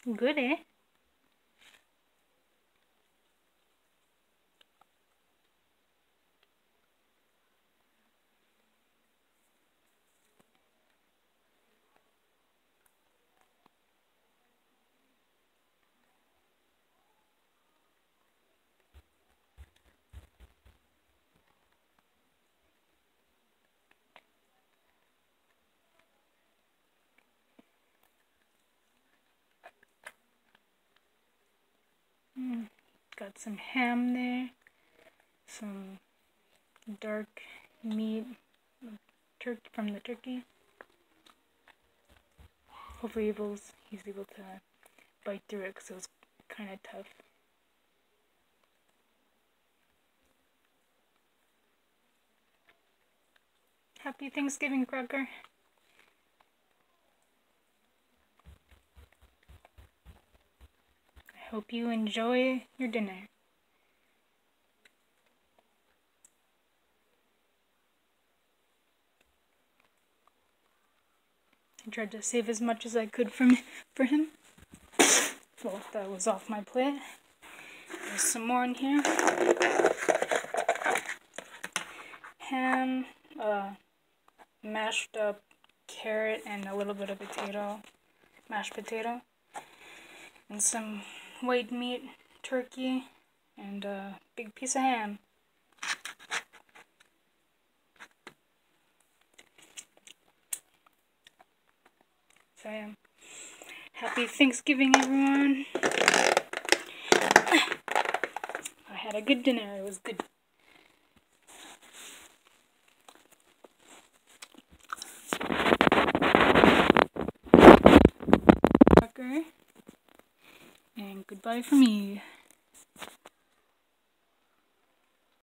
Good, eh? Got some ham there, some dark meat from the turkey. Hopefully he's able to bite through it because it was kind of tough. Happy Thanksgiving, Crocker. I hope you enjoy your dinner. I tried to save as much as I could for him. Well, that was off my plate. There's some more in here. Ham, mashed up carrot and a little bit of mashed potato, and some white meat, turkey, and a big piece of ham. So yeah, happy Thanksgiving, everyone. I had a good dinner. It was good. And goodbye from me.